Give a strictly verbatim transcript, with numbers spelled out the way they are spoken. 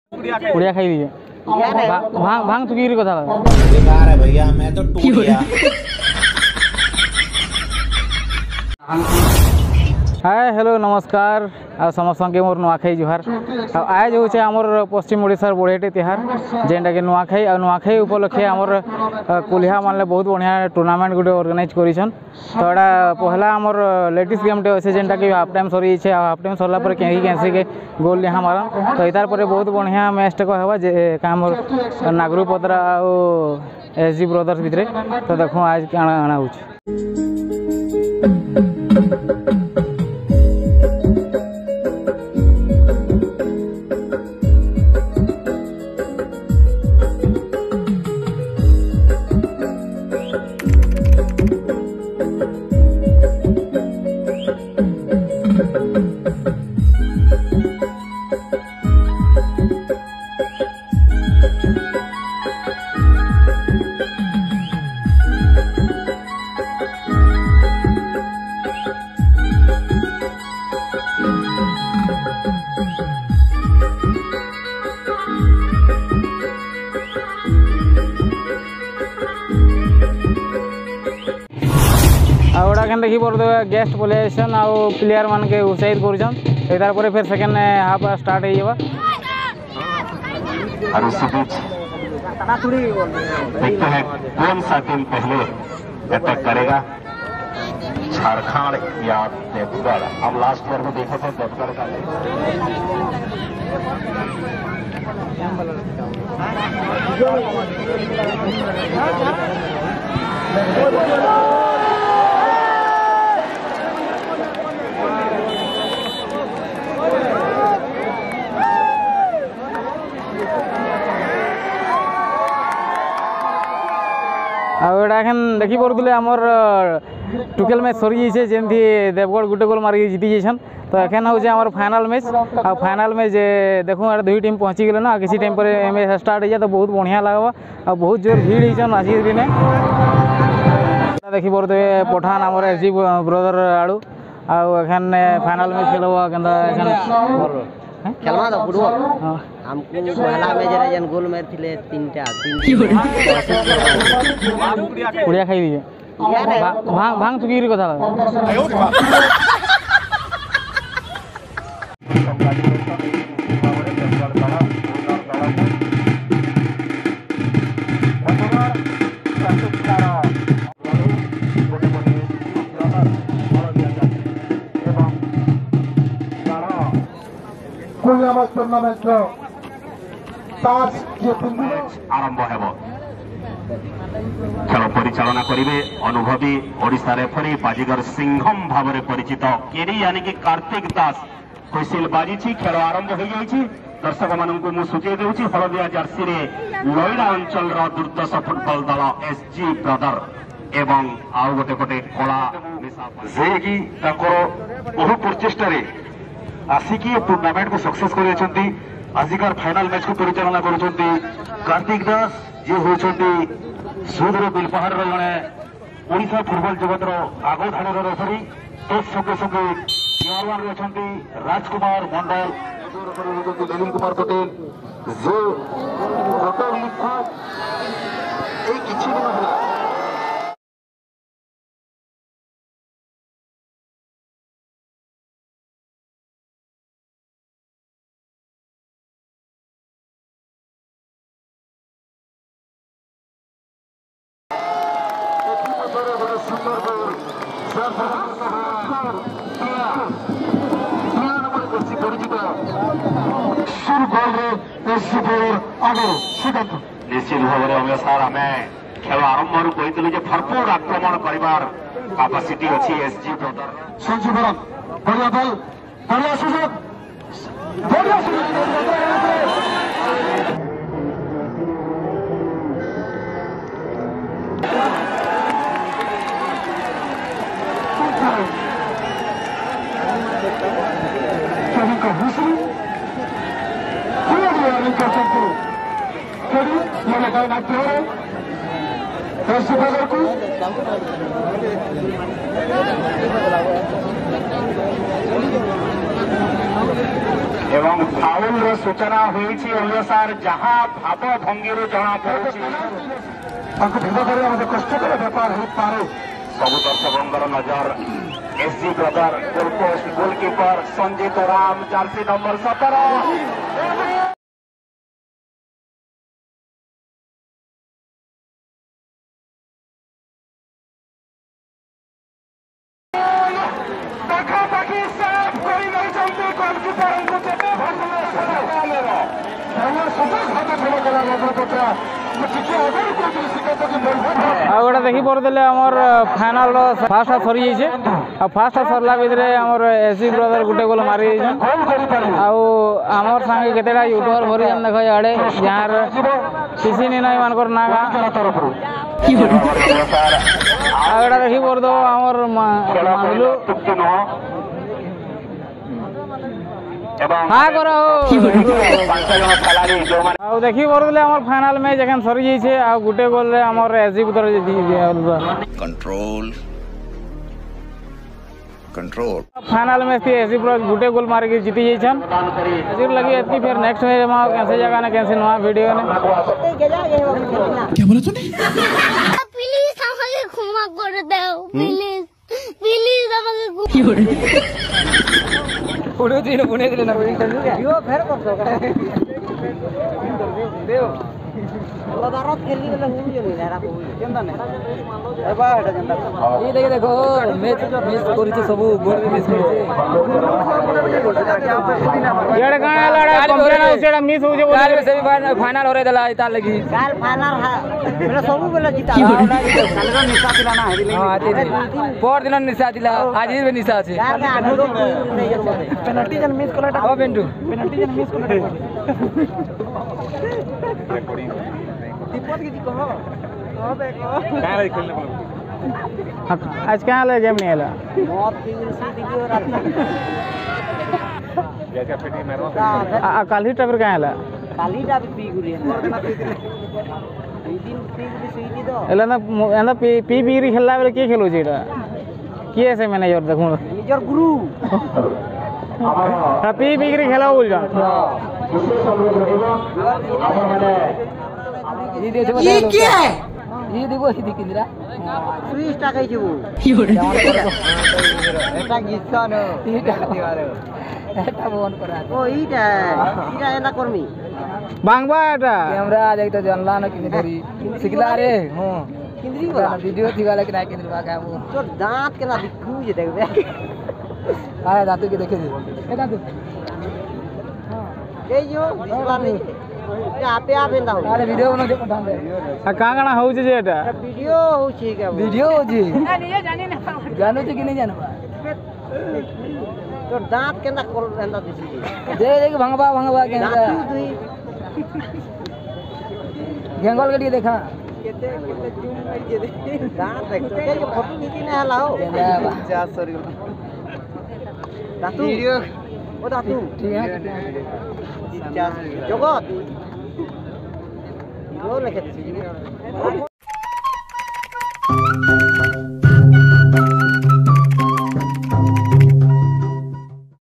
पुड़िया खाई दीजिए। भांग भांग चुकी कथा बेकार है भैया, मैं तो टूट गया। हाय हेलो नमस्कार आ समस्त के मोर नुआखाई जुहार। आज हूँ आमर पश्चिम ओडिशार बढ़ियाटे तिहार जेनटा कि नुआखाई आ नुआखाई उपलक्षे आमर कुलिहा मान बहुत बढ़िया टूर्नामेंट गुटे ऑर्गेनाइज करिछन। तो एटा पहला आमर लेडीज गेमटे अच्छे जेनटा कि हाफ टाइम सरी छे। हाफ टाइम सरला पर केही कैंसी के गोल यहाँ मारन। तो इतार पर बहुत बढ़िया मैच टे कहवा जे आमर नागरू पदरा और एसजी ब्रदर्स भितरे। तो देखो आज काना आना होछ। देखी पड़े गेस्ट बोलेसन आ प्लेयर मान के उत्साहित कर तार फिर सेकेंड हाफ स्टार्ट हो जावा। देखते हैं कौन सा टीम पहले अटैक करेगा, झारखंड या देवगढ़। हम लास्ट ईयर में देखे थे देवगढ़ का। आखन देखी पड़े आमर टुकेल मैच सरी जाइए जमी देवगढ़ गुटे गोल मारिक जीति जाइछन। तो एखन हूँ आमर फाइनल मैच आ फाइनल मैच देखूँ दुई टीम पहुँची गले ना किसी टाइम पर मैच स्टार्ट हो जाए तो बहुत बढ़िया लगवा आ बहुत जोर भीड़ होन आज दिन। देखी पड़े पठान आमर एसजी ब्रदर आड़ू आखन फाइनल मैच खेल खेलवा तो फुटबॉल हमको पहला मैच रे जन गोल मार थिले तीनटा पुड़िया खाई दीजिए। भांग भांग चुकी कथा आरंभ हेब। खेल परिचालना करेंगे अनुभवी ओडिशा रेफरी बाजीगर सिंघम भाव में परिचित केरी यानी कि कार्तिक दास हुइसिल बाजी। खेल आरंभ हो जाए। दर्शक मानू सूचई दूसरी हलदिया जर्सी रे लईरा अंचल दुर्दश फुटबल दल एसजी ब्रदर एवं आउ गोटे गोटे कला जे बहु प्रचेषा आसिकी टूर्नामेंट को सक्सेस कर आजिकार फाइनल मैच को परिचालना कर कार्तिक दास जी होती सुदूर बिलपहाड़ जड़े ओडिशा फुटबल जगतर आग धाड़र रेफरी। तो सगे सगे चेयरमैन अच्छा राजकुमार मंडल, नवीन कुमार पटेल जो किसी दिन निश्चित भाव में अमे सार आम खेल आरंभ कही भरपूर आक्रमण कर कैपेसिटी अच्छी एसजी ब्रदर। संजीवरन बढ़िया बल बढ़िया सुযোগ बढ़िया एवं फाउल सूचना होईछि अनुसार जहां भाव भंगी जना पड़ुछि सब दर्शकों नजर SG brother goalpost goalkeeper Sanjit Ram jersey number सत्रह आ गोटे देखी पड़े आमर फाइनाल फास्ट हाफ सरी जाइए आ फास्ट हाफ सरला भितर आमर एसजी ब्रदर गुटे गोल मारी आमर सांगे केतेटा यूट्यूबर भरी देख इे जहाँ किसी नहीं ना मानकर ना आगटा देखी पड़ दो आमर मानलु हाँ कर देखी पड़े आम फाइनाल मैच एखन सरी जाइए आ गुटे गोल आमर एसजी पुतर कंट्रोल कंट्रोल फाइनाल मैच थी एसजी पूरा गुटे गोल मार के जीती जाइछन एसजी लगी एतनी फिर नेक्स्ट मैच में कैसे जगह ना कैसे नया वीडियो ने क्या बोला तूने प्लीज हमके क्षमा कर दो प्लीज प्लीज हमके की हो रे पुणे दिन पुणे दिन ना यो फेर कर देव लदारत खेली गले हुई जो नहीं रा कोई केंदा ने ए बा एटा केंदा ई देख देखो मैच मिस करी छे सब गोल भी मिस करी छे येडे का लड़ा कंप्लेन हो सेडा मिस हो जे काल सेमीफाइनल फाइनल होरे दला इता लगी काल फाइनल बेला सब बेला जीता काल रो निशा दिला ना हेरी हां आते पर दिन निशा दिला आज ही निशा छे पेनल्टी जन मिस करला अब बेंटू पेनल्टी जन मिस करला रिकॉर्डिंग दीपक की कहो कहो देखो क्या खेलने वाला आज क्या ले गेम नहीं आला मौत की सी दिखी और जैसे पेटी मारो आ काली टाइपर क्या आला काली टाइप पी गुरी है दिन पी गुरी सुई दो एला ना एंदा पी पी बिरी खेलला बेले के खेलो जेडा की ऐसे मैनेजर देखो मेजर गुरु पी बिरी खेला बोल जा ये देखो ये क्या है ये देखो ये दिखिंदिरा स्विच टा कहि जेबो এটা গিছন এটা দিবারে এটা বন করা ও এইটা এটা এনা করমি बांगबा এটা कैमरा देख तो जानला न किनी धरी सिखला रे हां किंदरी वाला वीडियो थी वाला कि ना किंदरी बा का वो तो दांत केना दिखू जे देखबे आए दांत के देखे दे ए दांत ए जो दिसला नहीं এটা আপে আপে দাও अरे वीडियो बना दे पठान दे आ कांगना हो जे एटा ভিডিও হচ্ছে কে वीडियो जी नहीं जानी ना जानू तो कि नहीं जानू তোর দাঁত কেনা কল এন্ডা দিছি दे दे भंगबा भंगबा के দাঁত দুই गंगोल के लिए देखा কেতে কেতে জুম নাই যে দে দাঁত দেখছো কে যে ফটো নীতি না হলাও চার সরি দাঁতু ভিডিও ও দাঁতু ठीक है জগৎ ভিডিও লিখে দিছি